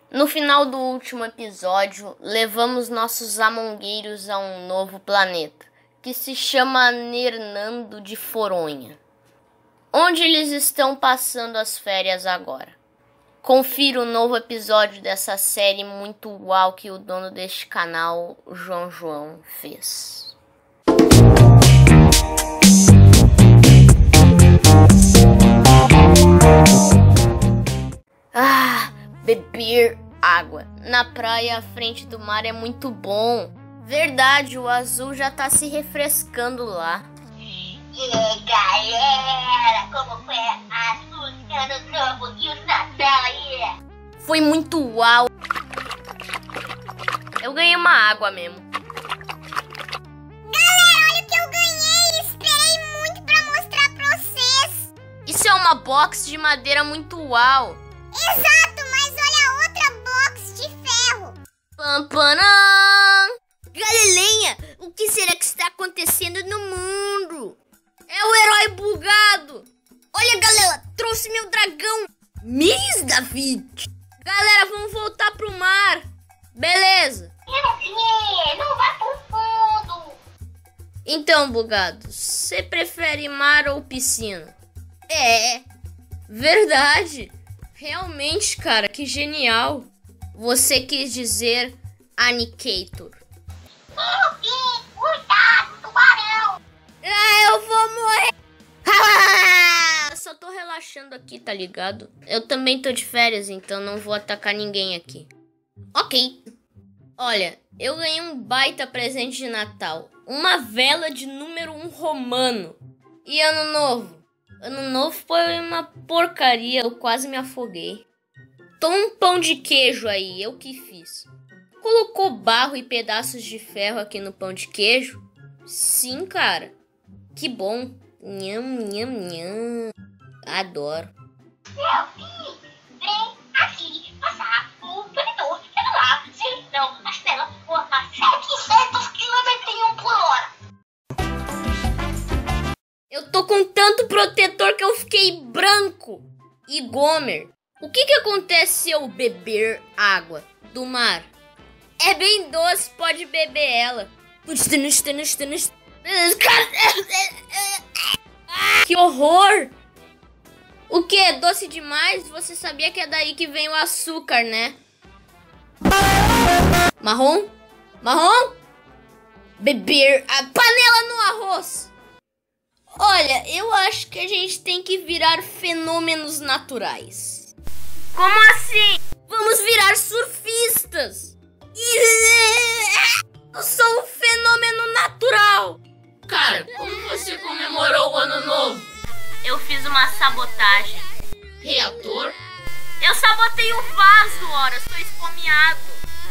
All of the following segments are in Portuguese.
No final do último episódio, levamos nossos amongueiros a um novo planeta, que se chama Nernando de Foronha, onde eles estão passando as férias agora. Confira o novo episódio dessa série muito uau que o dono deste canal, João, fez. Beber água na praia à frente do mar é muito bom. Verdade, o azul já tá se refrescando lá. E aí, galera, como foi a Ano Novo e o Natal aí? Foi muito uau. Eu ganhei uma água mesmo. Galera, olha o que eu ganhei. Esperei muito pra mostrar pra vocês. Isso é uma box de madeira muito uau. Exato, mas olha a outra box de ferro. Pampanã! Galileia, o que será que está acontecendo no mundo? É o herói bugado. Olha, galera, trouxe meu dragão. Miss David. Galera, vamos voltar pro mar. Beleza. Não vai pro fundo. Então, bugado, você prefere mar ou piscina? É, verdade. Realmente, cara, que genial. Você quis dizer Anicator. Cuidado, tubarão. Eu vou morrer. Eu só tô relaxando aqui, tá ligado? Eu também tô de férias, então não vou atacar ninguém aqui. Ok. Olha, eu ganhei um baita presente de Natal. Uma vela de número 1 romano. E Ano Novo? Ano Novo foi uma porcaria, eu quase me afoguei. Toma um pão de queijo aí, eu que fiz. Colocou barro e pedaços de ferro aqui no pão de queijo? Sim, cara. Que bom. Nham, nham, nham. Adoro. Meu filho, vem aqui passar o protetor celular. Senão a tela voa a 700 km por hora. Eu tô com tanto protetor que eu fiquei branco. E Gomer, o que acontece se eu beber água do mar? É bem doce, pode beber ela. Que horror! O que? Doce demais? Você sabia que é daí que vem o açúcar, né? Marrom? Marrom? Beber a panela no arroz. Olha, eu acho que a gente tem que virar fenômenos naturais. Como assim? Vamos virar surfistas. Eu sou um fenômeno natural. Cara, como você comemorou o Ano Novo? Eu fiz uma sabotagem. Reator? Eu sabotei o vaso, ora, sou esfomeado.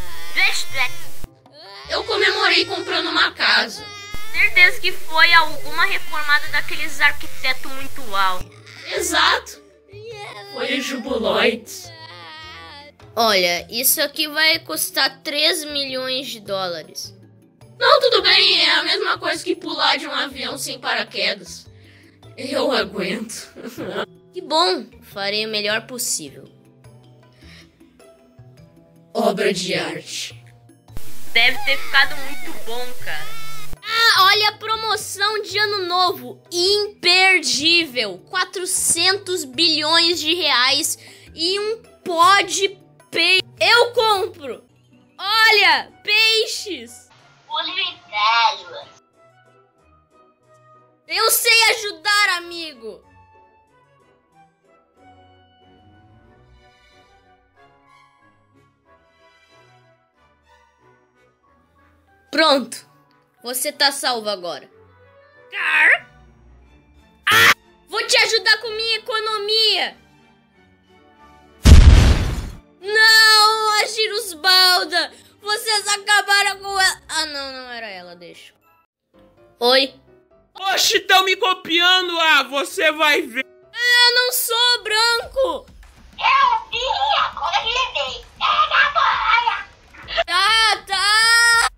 Eu comemorei comprando uma casa. Certeza que foi alguma reformada daqueles arquitetos muito uau. Exato. Foi o Jubuloides. Olha, isso aqui vai custar 3 milhões de dólares. Não, tudo bem, é a mesma coisa que pular de um avião sem paraquedas. Eu aguento. Que bom, farei o melhor possível. Obra de arte. Deve ter ficado muito bom, cara. Olha a promoção de Ano Novo. Imperdível. 400 bilhões de reais e um pó de peixe. Eu compro. Olha, peixes. Oliventário. Eu sei ajudar, amigo. Pronto. Você tá salvo agora. Vou te ajudar com minha economia. Não, a Girusbalda. Vocês acabaram com ela. Não era ela, deixa. Oi. Oxe, estão me copiando, você vai ver. Eu não sou branco. Eu vi, agora lembrei. Pega a boia. Tá.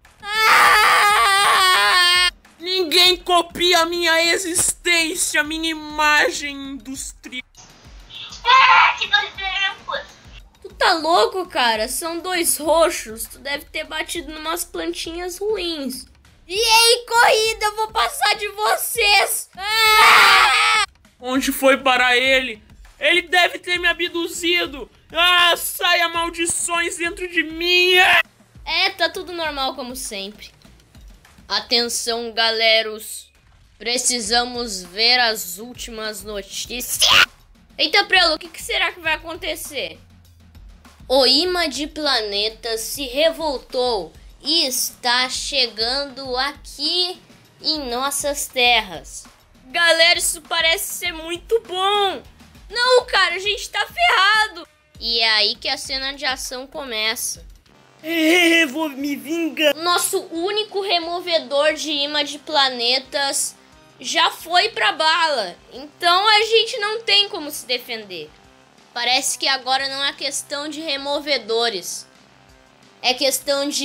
Ninguém copia a minha existência, minha imagem industrial. Perde dos brancos. Tu tá tá louco, cara? São 2 roxos. Tu deve ter batido numas plantinhas ruins. E aí, corrida, eu vou passar de vocês. Ah! Onde foi parar ele? Ele deve ter me abduzido. Ah, saia maldições dentro de mim. Tá tudo normal como sempre. Atenção, galeros. Precisamos ver as últimas notícias. Eita, Prelo, o que será que vai acontecer? O imã de planetas se revoltou e está chegando aqui em nossas terras. Galera, isso parece ser muito bom. Não, cara, a gente tá ferrado. E é aí que a cena de ação começa. Vou me vingar. Nosso único removedor de imã de planetas já foi pra bala. Então a gente não tem como se defender. Parece que agora não é questão de removedores. É questão de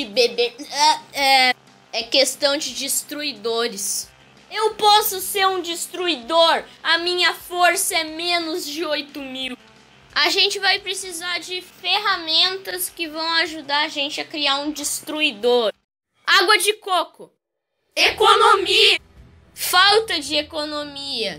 É questão de destruidores. Eu posso ser um destruidor. A minha força é menos de 8.000. A gente vai precisar de ferramentas que vão ajudar a gente a criar um destruidor. Água de coco. Economia. Falta de economia.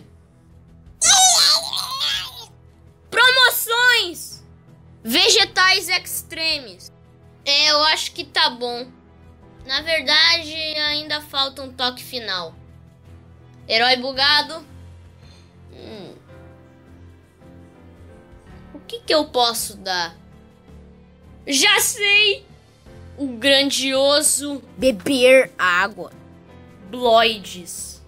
Promoções. Vegetais extremes. Eu acho que tá bom. Na verdade, ainda falta um toque final. Herói bugado. O que eu posso dar? Já sei! O grandioso beber água. Bloides.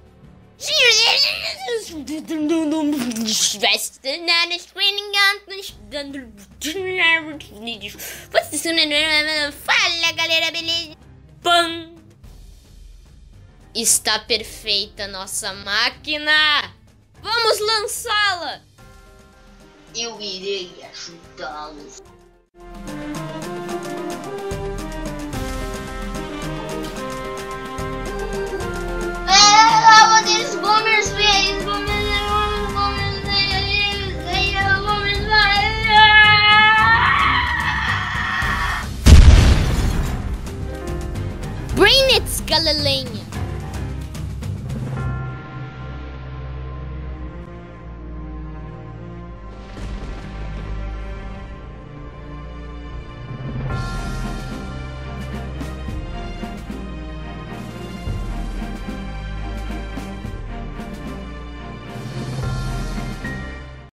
Fala, galera, beleza? Pam! Está perfeita nossa máquina! Vamos lançá-la! Eu irei ajudá-los.